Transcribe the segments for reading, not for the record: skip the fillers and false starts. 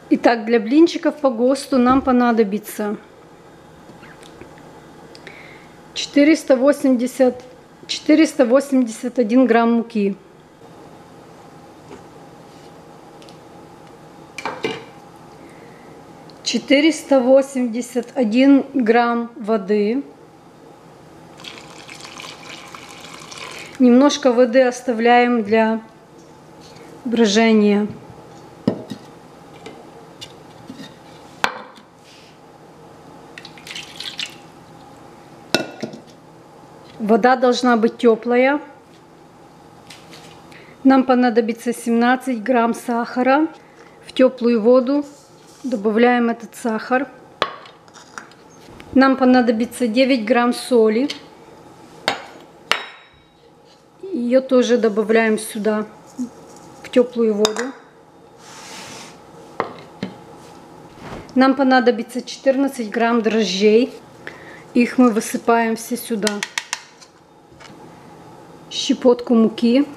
Итак, для блинчиков по ГОСТу нам понадобится 481 грамм муки, 481 грамм воды. Немножко воды оставляем для брожения. Вода должна быть теплая. Нам понадобится 17 грамм сахара. В теплую воду добавляем этот сахар. Нам понадобится 9 грамм соли. Ее тоже добавляем сюда, в теплую воду. Нам понадобится 14 грамм дрожжей. Их мы высыпаем все сюда. Щепотку муки,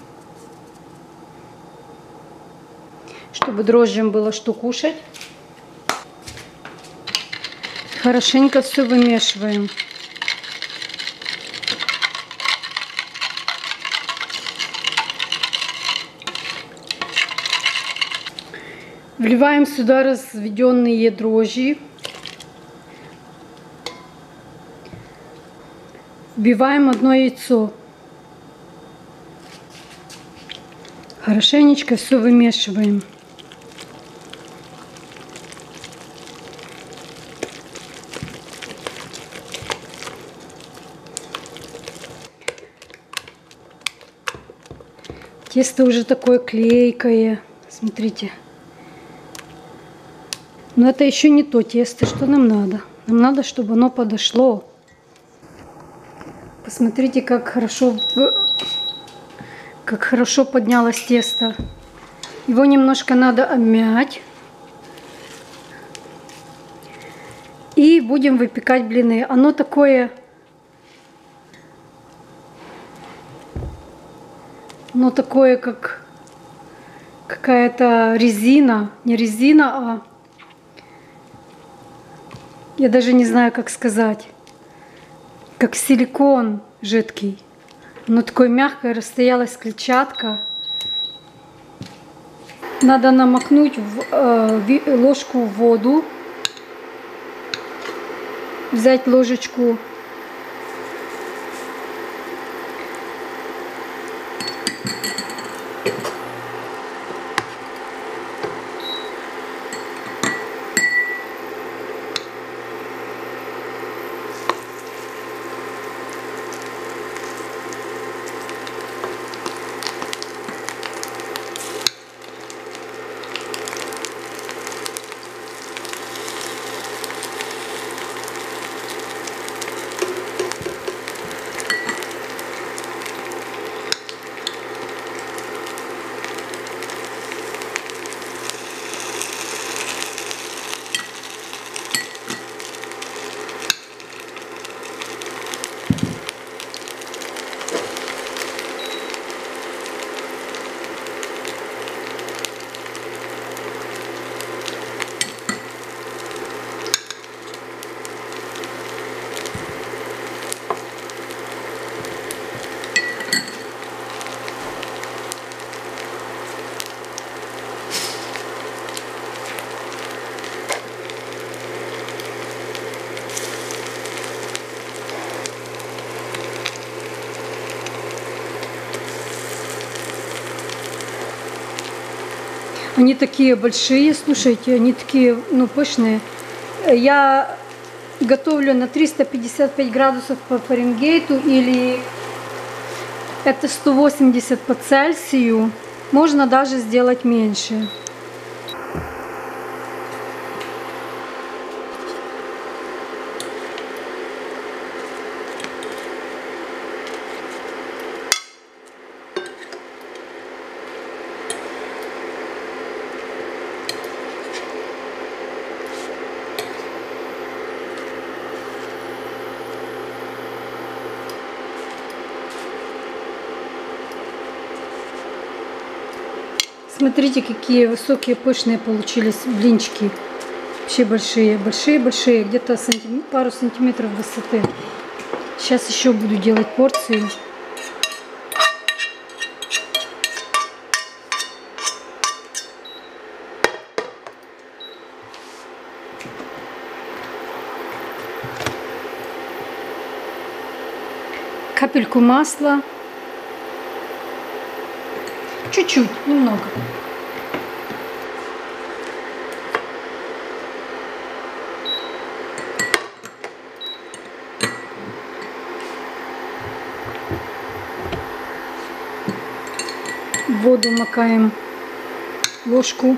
чтобы дрожжам было что кушать. Хорошенько все вымешиваем. Вливаем сюда разведенные дрожжи. Вбиваем одно яйцо. Хорошенечко все вымешиваем. Тесто уже такое клейкое. Смотрите. Но это еще не то тесто, что нам надо. Нам надо, чтобы оно подошло. Посмотрите, как хорошо поднялось тесто. Его немножко надо обмять. И будем выпекать блины. Оно такое... как какая-то резина. Не резина, а... Я даже не знаю, как сказать. Как силикон жидкий. Оно такое мягкое, расстоялась клетчатка. Надо намокнуть ложку в воду. Взять ложечку. Они такие большие, слушайте, они такие, пышные. Я готовлю на 355 градусов по Фаренгейту, или это 180 по Цельсию. Можно даже сделать меньше. Смотрите, какие высокие, пышные получились блинчики. Вообще большие, большие, где-то пару сантиметров высоты. Сейчас еще буду делать порцию. Капельку масла. Чуть-чуть, немного. В воду макаем ложку.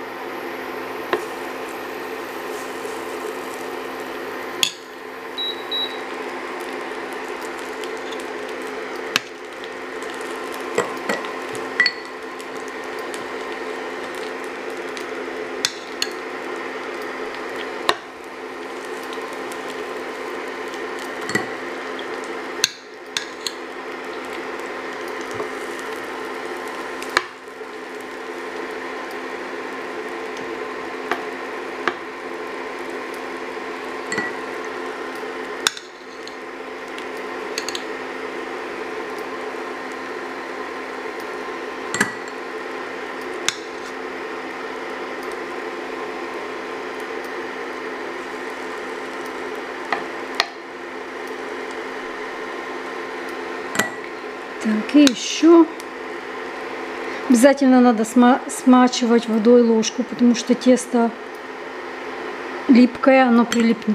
Так, и еще обязательно надо смачивать водой ложку, потому что тесто липкое, оно прилипнет.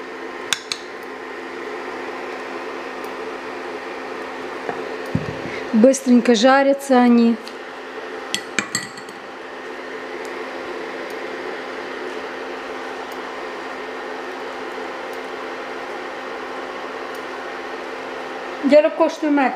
Быстренько жарятся они. Gyere, kóstolj meg!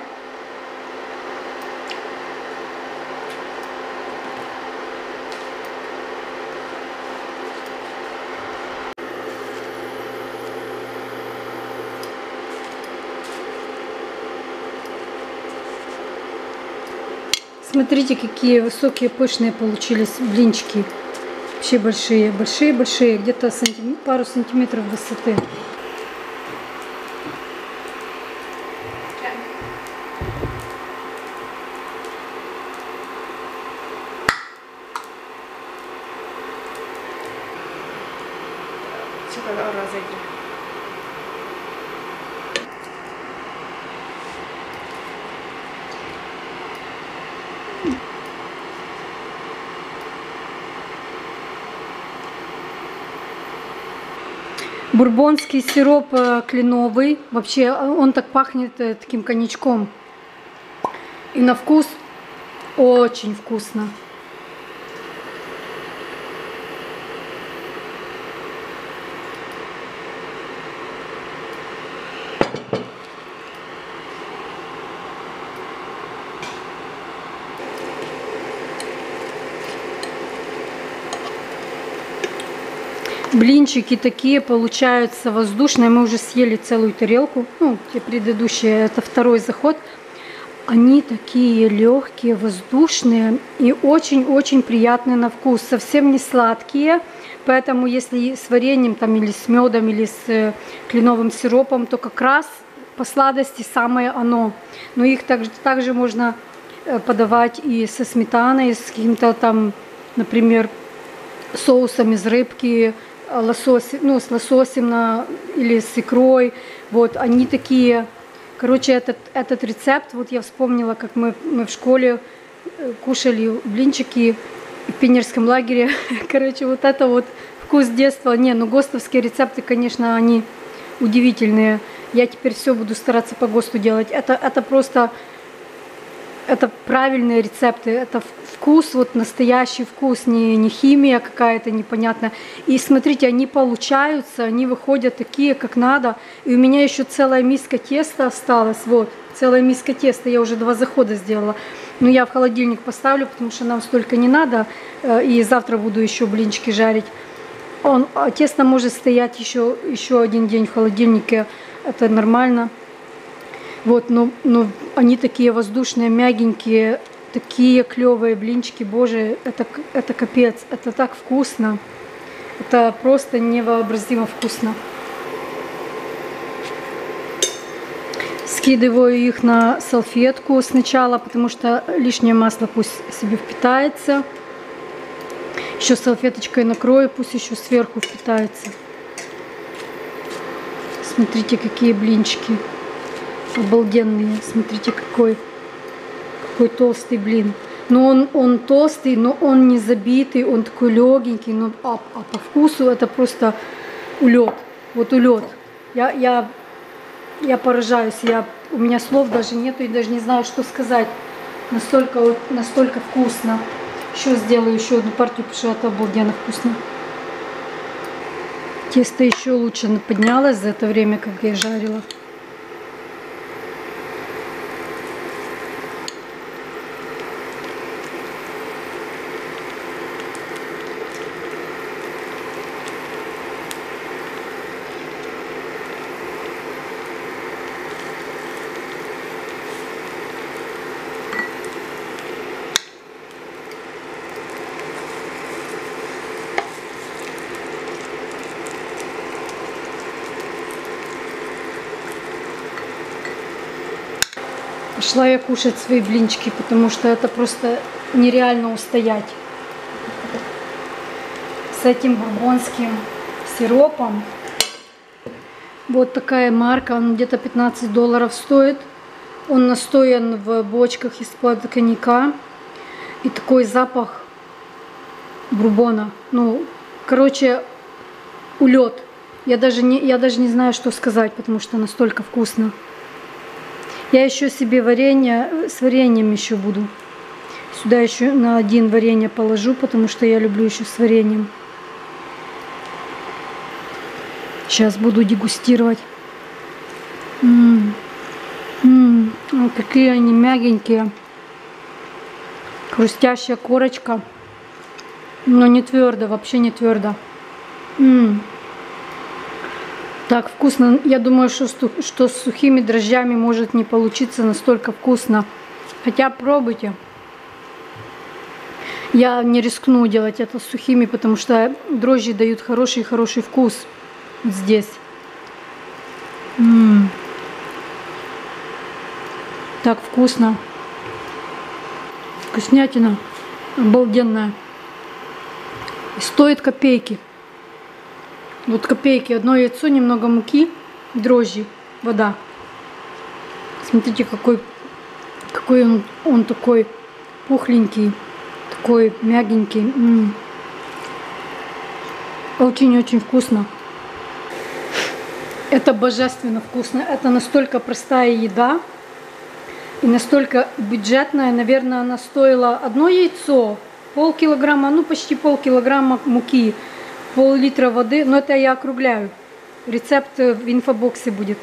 Смотрите, какие высокие, пышные получились блинчики. Вообще большие, где-то пару сантиметров высоты. Бурбонский сироп кленовый. Вообще он так пахнет таким коньячком. И на вкус очень вкусно. Блинчики такие получаются воздушные. Мы уже съели целую тарелку. Ну, те предыдущие, это второй заход. Они такие легкие, воздушные и очень-очень приятные на вкус. Совсем не сладкие. Поэтому если с вареньем там, или с медом, или с кленовым сиропом, то как раз по сладости самое оно. Но их также можно подавать и со сметаной, с каким-то там, например, соусом из рыбки, лосось, ну, с лососем или с икрой. Вот, они такие. Короче, этот рецепт, вот я вспомнила, как мы в школе кушали блинчики в пионерском лагере. Короче, вот это вот вкус детства. Не, ну ГОСТовские рецепты, конечно, они удивительные. Я теперь все буду стараться по ГОСТу делать. Это просто, это правильные рецепты. Это вкус, вот настоящий вкус, не химия какая-то непонятная. И смотрите, они получаются, они выходят такие, как надо. И у меня еще целая миска теста осталась. Вот, целая миска теста. Я уже 2 захода сделала. Но я в холодильник поставлю, потому что нам столько не надо. И завтра буду еще блинчики жарить. Тесто может стоять еще 1 день в холодильнике. Это нормально. Вот, но они такие воздушные, мягенькие. такие клевые блинчики, боже, это капец, это так вкусно. Это просто невообразимо вкусно. Скидываю их на салфетку сначала, потому что лишнее масло пусть себе впитается. Еще салфеточкой накрою, пусть еще сверху впитается. Смотрите, какие блинчики обалденные. Смотрите, какой толстый блин. Но он толстый, но он не забитый, он такой легенький. Но, а по вкусу это просто улет. Вот улет. Я поражаюсь. У меня слов даже нету и даже не знаю, что сказать. Настолько вкусно. Еще сделаю еще одну партию, потому что это обалденно вкусно. Тесто еще лучше поднялось за это время, как я жарила. Пошла я кушать свои блинчики, потому что это просто нереально устоять. С этим бурбонским сиропом. Вот такая марка, он где-то $15 стоит. Он настоян в бочках из-под коньяка. И такой запах бурбона. Ну, короче, улет. Я даже не знаю, что сказать, потому что настолько вкусно. Я еще себе с вареньем еще буду. Сюда еще на один варенье положу, потому что я люблю еще с вареньем. Сейчас буду дегустировать. Какие они мягенькие. Хрустящая корочка. Но не твердо, вообще не твердо. Так вкусно. Я думаю, что с сухими дрожжами может не получиться настолько вкусно. Хотя пробуйте. Я не рискну делать это с сухими, потому что дрожжи дают хороший вкус вот здесь. Так вкусно. Вкуснятина. Обалденная. И стоит копейки. Вот копейки, одно яйцо, немного муки, дрожжи, вода. Смотрите, какой он такой пухленький, такой мягенький. Очень-очень вкусно. Это божественно вкусно. Это настолько простая еда и настолько бюджетная. Наверное, она стоила одно яйцо, полкилограмма, ну почти полкилограмма муки. Пол-литра воды, но это я округляю. Рецепт в инфобоксе будет.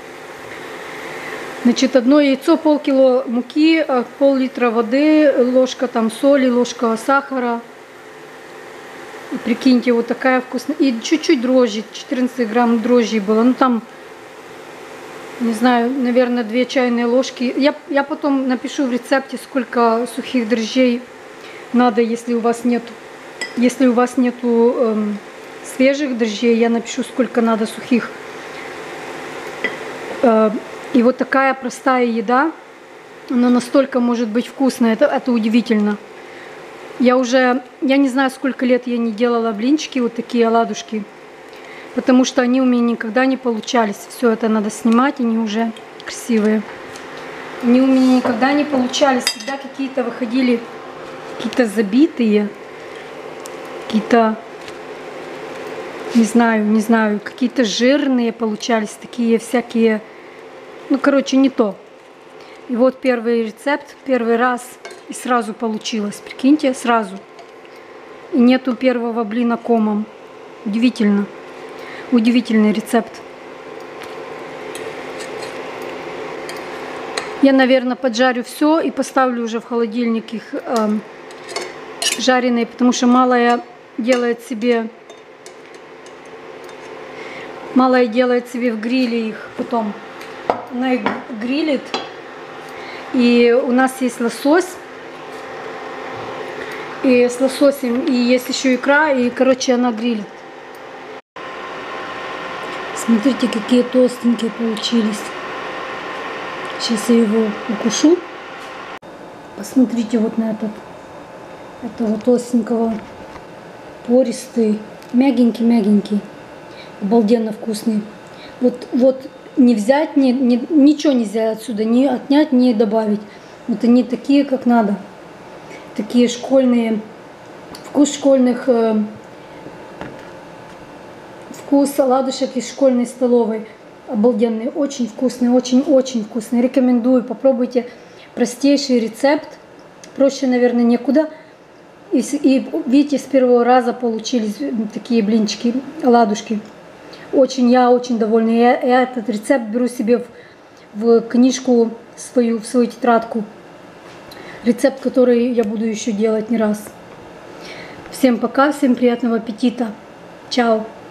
Значит, одно яйцо, полкило муки, пол-литра воды, ложка там соли, ложка сахара. И прикиньте, вот такая вкусная. И чуть-чуть дрожжи, 14 грамм дрожжей было. Ну там, не знаю, наверное, 2 чайные ложки. Я потом напишу в рецепте, сколько сухих дрожжей надо, если у вас нету. Если у вас нету свежих дрожжей, я напишу, сколько надо сухих. И вот такая простая еда, она настолько может быть вкусная, это удивительно. Я не знаю, сколько лет я не делала блинчики, вот такие оладушки, потому что они у меня никогда не получались. Все это надо снимать, они уже красивые. Они у меня никогда не получались, всегда какие-то выходили, какие-то забитые. Какие-то, не знаю, какие-то жирные получались, такие всякие, ну, короче, не то. И вот первый рецепт, первый раз, и сразу получилось, прикиньте, сразу. И нету первого блина комом. Удивительно. Удивительный рецепт. Я, наверное, поджарю все и поставлю уже в холодильник их жареные, потому что малая делает себе в гриле их потом. Она их грилит. И у нас есть лосось. И с лососем, и есть еще икра, и, короче, она грилит. Смотрите, какие толстенькие получились. Сейчас я его укушу. Посмотрите вот на этого толстенького, пористый, мягенький, обалденно вкусный. Вот не взять, ничего нельзя отсюда, не отнять, не добавить. Вот они такие, как надо. Такие школьные, вкус школьных, вкус оладушек из школьной столовой. Обалденный, очень вкусный, очень-очень вкусный. Рекомендую, попробуйте. Простейший рецепт, проще, наверное, некуда. И видите, с первого раза получились такие блинчики, оладушки. Я очень довольна. Я этот рецепт беру себе в книжку свою, в свою тетрадку. Рецепт, который я буду еще делать не раз. Всем пока, всем приятного аппетита. Чао.